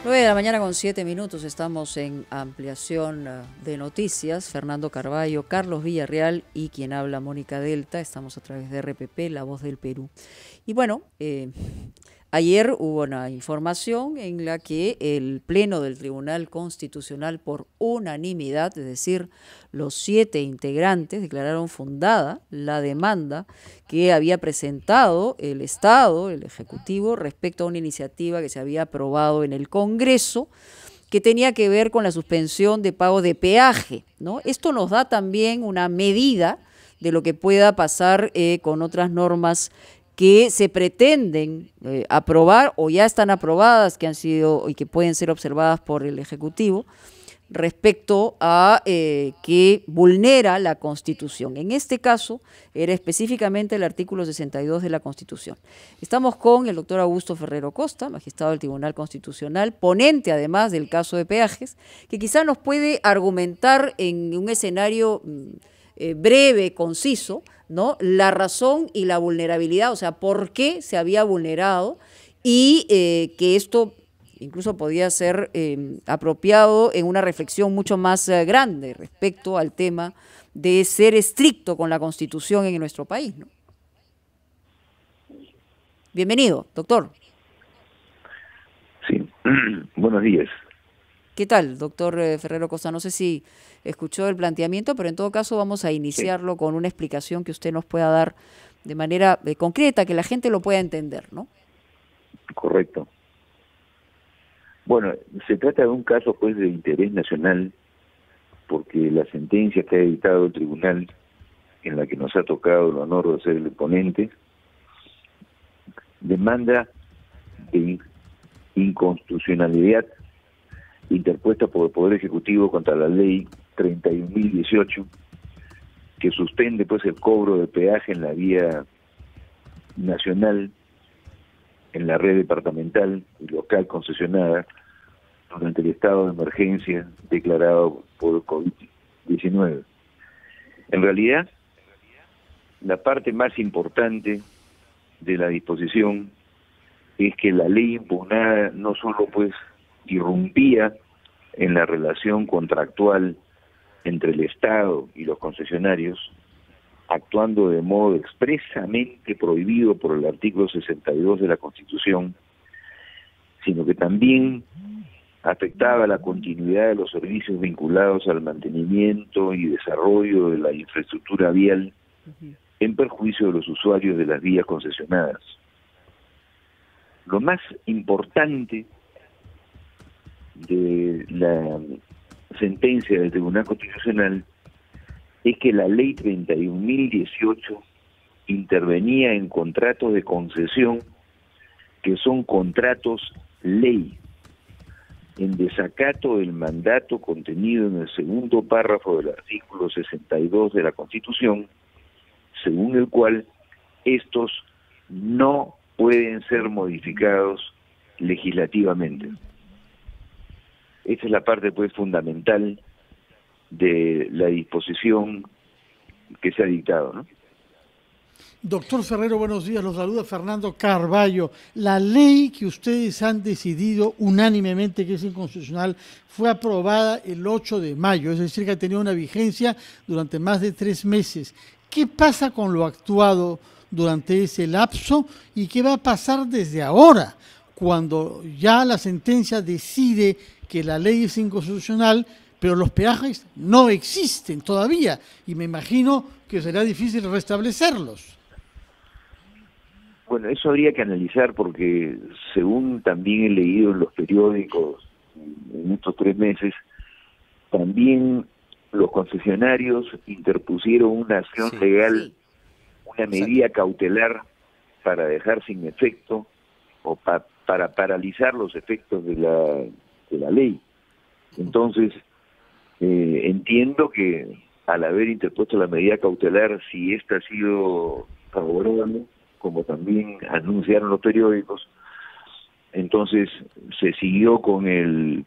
9 de la mañana con 7 minutos, estamos en ampliación de noticias. Fernando Carballo, Carlos Villarreal y quien habla, Mónica Delta. Estamos a través de RPP, La Voz del Perú. Y bueno, ayer hubo una información en la que el Pleno del Tribunal Constitucional, por unanimidad, es decir, los 7 integrantes, declararon fundada la demanda que había presentado el Estado, el Ejecutivo, respecto a una iniciativa que se había aprobado en el Congreso, que tenía que ver con la suspensión de pago de peaje, ¿no? Esto nos da también una medida de lo que pueda pasar con otras normas que se pretenden aprobar o ya están aprobadas, que han sido y que pueden ser observadas por el Ejecutivo, respecto a que vulnera la Constitución. En este caso, era específicamente el artículo 62 de la Constitución. Estamos con el doctor Augusto Ferrero Costa, magistrado del Tribunal Constitucional, ponente además del caso de peajes, que quizá nos puede argumentar en un escenario breve, conciso, ¿no?, la razón y la vulnerabilidad, o sea, por qué se había vulnerado y que esto incluso podía ser apropiado en una reflexión mucho más grande respecto al tema de ser estricto con la Constitución en nuestro país, ¿no? Bienvenido, doctor. Sí, buenos días. ¿Qué tal, doctor Ferrero Costa? No sé si escuchó el planteamiento, pero en todo caso vamos a Sí, iniciarlo con una explicación que usted nos pueda dar de manera concreta, que la gente lo pueda entender, ¿no? correcto. Bueno, se trata de un caso pues de interés nacional porque la sentencia que ha dictado el tribunal, en la que nos ha tocado el honor de ser el ponente, demanda de inconstitucionalidad interpuesta por el Poder Ejecutivo contra la Ley 31.018, que suspende pues el cobro de peaje en la vía nacional, en la red departamental y local concesionada durante el estado de emergencia declarado por el COVID-19. En realidad, la parte más importante de la disposición es que la ley impugnada no solo pues irrumpía en la relación contractual entre el Estado y los concesionarios, actuando de modo expresamente prohibido por el artículo 62 de la Constitución, sino que también afectaba la continuidad de los servicios vinculados al mantenimiento y desarrollo de la infraestructura vial en perjuicio de los usuarios de las vías concesionadas. Lo más importante de la sentencia del Tribunal Constitucional es que la ley 31.018 intervenía en contratos de concesión que son contratos ley, en desacato del mandato contenido en el segundo párrafo del artículo 62 de la Constitución, según el cual estos no pueden ser modificados legislativamente. Esa es la parte pues fundamental de la disposición que se ha dictado, ¿no? Doctor Ferrero, buenos días. Los saluda Fernando Carballo. La ley que ustedes han decidido unánimemente que es inconstitucional fue aprobada el 8 de mayo, es decir, que ha tenido una vigencia durante más de 3 meses. ¿Qué pasa con lo actuado durante ese lapso y qué va a pasar desde ahora, cuando ya la sentencia decide que la ley es inconstitucional, pero los peajes no existen todavía y me imagino que será difícil restablecerlos? Bueno, eso habría que analizar porque según también he leído en los periódicos en estos 3 meses, también los concesionarios interpusieron una acción legal, una medida cautelar para dejar sin efecto o para paralizar los efectos de la ley. Entonces, entiendo que al haber interpuesto la medida cautelar, si esta ha sido favorable, como también anunciaron los periódicos, entonces se siguió con el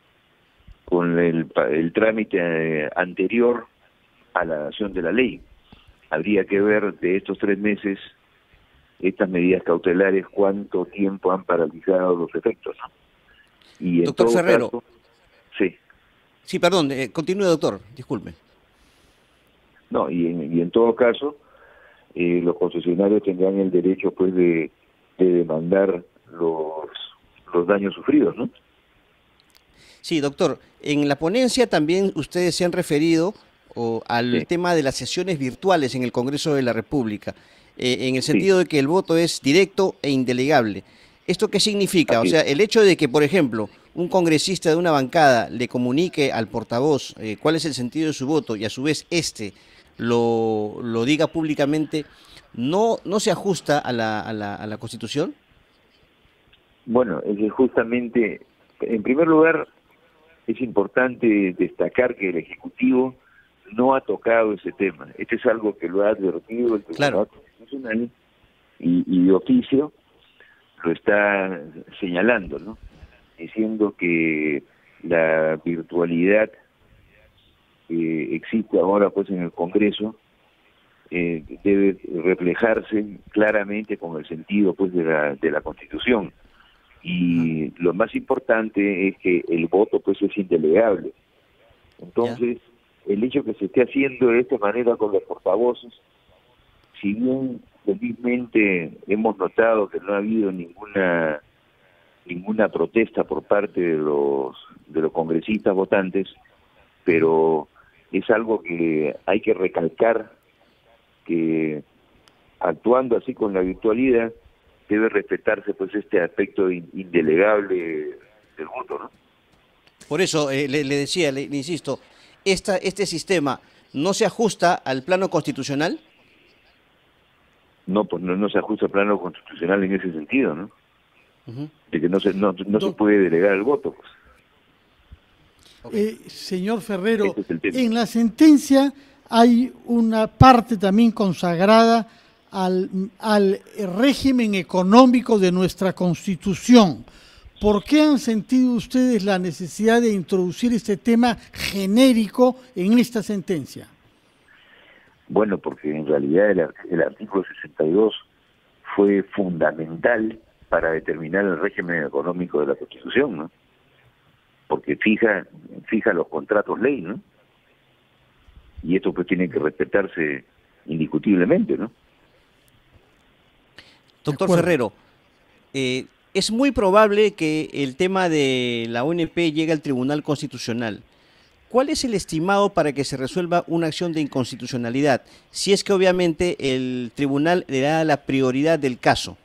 trámite anterior a la acción de la ley. Habría que ver de estos 3 meses estas medidas cautelares cuánto tiempo han paralizado los efectos, ¿no? Y en Doctor todo Ferrero. caso, sí. Sí, perdón, continúe, doctor, disculpe. No, y en todo caso, los concesionarios tendrán el derecho pues de demandar los daños sufridos, ¿no? Sí, doctor, en la ponencia también ustedes se han referido al Sí, tema de las sesiones virtuales en el Congreso de la República, en el sí, sentido de que el voto es directo e indelegable. ¿Esto qué significa? O así es. sea, el hecho de que, por ejemplo, un congresista de una bancada le comunique al portavoz cuál es el sentido de su voto y a su vez lo diga públicamente, ¿no se ajusta a la Constitución? Bueno, es que justamente, en primer lugar, es importante destacar que el Ejecutivo no ha tocado ese tema. Este es algo que lo ha advertido el Claro. Tribunal Constitucional y de oficio lo está señalando, ¿no? Diciendo que la virtualidad que existe ahora pues en el Congreso debe reflejarse claramente con el sentido pues de la Constitución. Y lo más importante es que el voto pues es indelegable. Entonces, el hecho que se esté haciendo de esta manera con los portavoces, si bien felizmente hemos notado que no ha habido ninguna protesta por parte de los congresistas votantes, pero es algo que hay que recalcar, que actuando así con la virtualidad debe respetarse pues este aspecto indelegable del voto, ¿no? Por eso le decía, le insisto, este sistema no se ajusta al plano constitucional. No, pues no se ajusta al plano constitucional en ese sentido, ¿no? Ujú. De que no se puede delegar el voto, pues. Señor Ferrero, Ese es el tema. en la sentencia hay una parte también consagrada al régimen económico de nuestra Constitución. ¿Por qué han sentido ustedes la necesidad de introducir este tema genérico en esta sentencia? Bueno, porque en realidad el artículo 62 fue fundamental para determinar el régimen económico de la Constitución, ¿no? Porque fija los contratos ley, ¿no? Y esto pues tiene que respetarse indiscutiblemente, ¿no? Doctor Ferrero, es muy probable que el tema de la ONP llegue al Tribunal Constitucional. ¿Cuál es el estimado para que se resuelva una acción de inconstitucionalidad? Si es que obviamente el tribunal le da la prioridad del caso.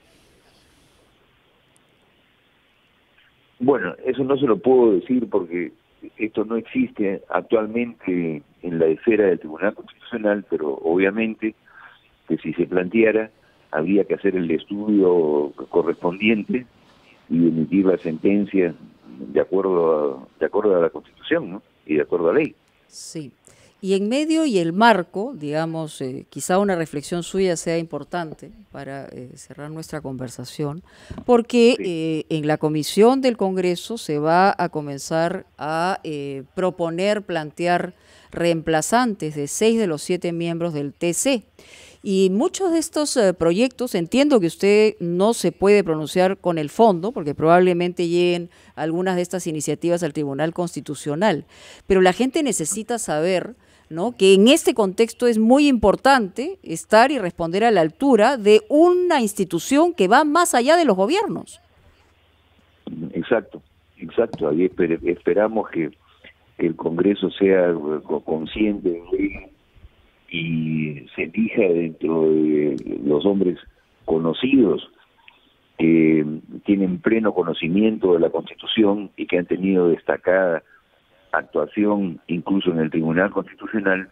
Bueno, eso no se lo puedo decir porque esto no existe actualmente en la esfera del Tribunal Constitucional, pero obviamente que si se planteara habría que hacer el estudio correspondiente y emitir la sentencia de acuerdo a la Constitución, ¿no? Y de acuerdo a ley. Sí. Y en medio y el marco, digamos, quizá una reflexión suya sea importante para cerrar nuestra conversación, porque Sí. en la comisión del Congreso se va a comenzar a proponer, plantear reemplazantes de 6 de los 7 miembros del TC. Y muchos de estos proyectos, entiendo que usted no se puede pronunciar con el fondo, porque probablemente lleguen algunas de estas iniciativas al Tribunal Constitucional, pero la gente necesita saber, ¿no?, que en este contexto es muy importante estar y responder a la altura de una institución que va más allá de los gobiernos. Exacto. Ahí esperamos que el Congreso sea consciente de ello y se elija dentro de los hombres conocidos que tienen pleno conocimiento de la Constitución y que han tenido destacada actuación incluso en el Tribunal Constitucional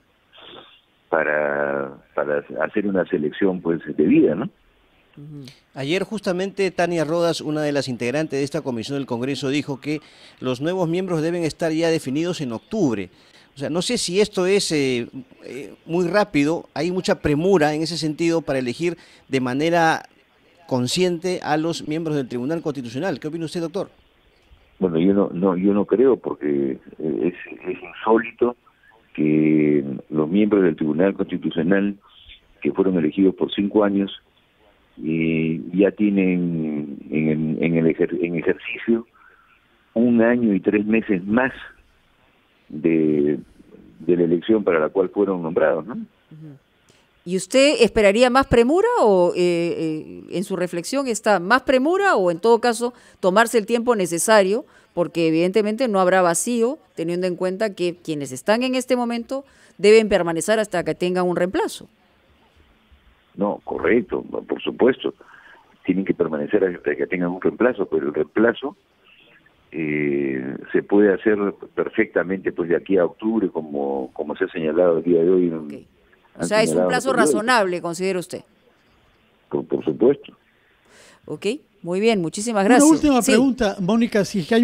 para hacer una selección pues debida, ¿no? Ayer justamente Tania Rodas, una de las integrantes de esta comisión del Congreso, dijo que los nuevos miembros deben estar ya definidos en octubre. O sea, no sé si esto es muy rápido, hay mucha premura en ese sentido para elegir de manera consciente a los miembros del Tribunal Constitucional. ¿Qué opina usted, doctor? Bueno, yo no creo, porque es insólito que los miembros del Tribunal Constitucional, que fueron elegidos por 5 años, ya tienen en ejercicio 1 año y 3 meses más de la elección para la cual fueron nombrados, ¿no? ¿Y usted esperaría más premura o en su reflexión está más premura o en todo caso tomarse el tiempo necesario? Porque evidentemente no habrá vacío, teniendo en cuenta que quienes están en este momento deben permanecer hasta que tengan un reemplazo. No, correcto, por supuesto. Tienen que permanecer hasta que tengan un reemplazo, pero el reemplazo se puede hacer perfectamente pues de aquí a octubre, como se ha señalado el día de hoy. Okay. O sea, es un plazo razonable, considera usted. Por supuesto. Ok, muy bien, muchísimas gracias. Una última pregunta, Mónica, si es que hay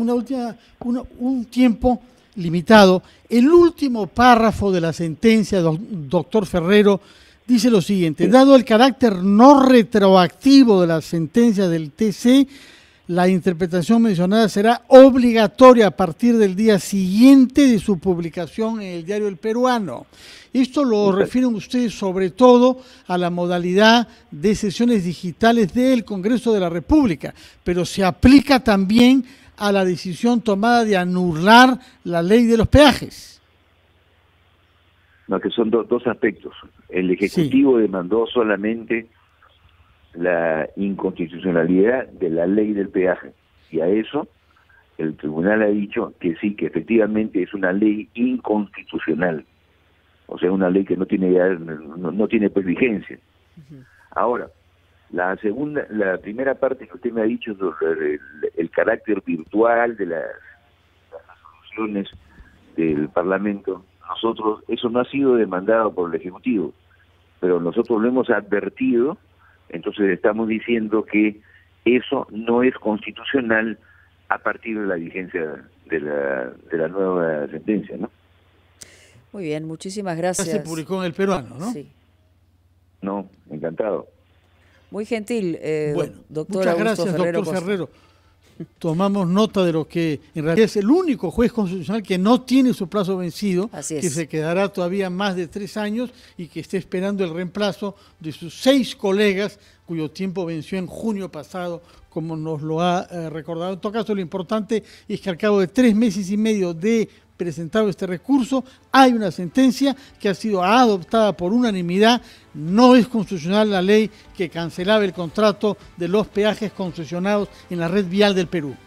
un tiempo limitado. El último párrafo de la sentencia, doctor Ferrero, dice lo siguiente: dado el carácter no retroactivo de la sentencia del TC, la interpretación mencionada será obligatoria a partir del día siguiente de su publicación en el Diario El Peruano. Esto lo refieren ustedes sobre todo a la modalidad de sesiones digitales del Congreso de la República, pero se aplica también a la decisión tomada de anular la ley de los peajes. No, que son dos aspectos. El Ejecutivo demandó solamente la inconstitucionalidad de la ley del peaje, y a eso el tribunal ha dicho que sí, que efectivamente es una ley inconstitucional, o sea, una ley que no tiene pues vigencia. Ahora, la primera parte que usted me ha dicho sobre el carácter virtual de las resoluciones del Parlamento, eso no ha sido demandado por el Ejecutivo, pero nosotros lo hemos advertido. Entonces estamos diciendo que eso no es constitucional a partir de la vigencia de la nueva sentencia, ¿no? Muy bien, muchísimas gracias. Ya se publicó en El Peruano, ¿no? Sí. No, encantado. Muy gentil, bueno, doctor muchas Augusto gracias, Ferrero doctor Costa. Ferrero. Tomamos nota de lo que en realidad es el único juez constitucional que no tiene su plazo vencido, que se quedará todavía más de 3 años y que está esperando el reemplazo de sus 6 colegas cuyo tiempo venció en junio pasado, como nos lo ha recordado. En todo caso, lo importante es que al cabo de 3 meses y medio de presentado este recurso, hay una sentencia que ha sido adoptada por unanimidad. No es constitucional la ley que cancelaba el contrato de los peajes concesionados en la red vial del Perú.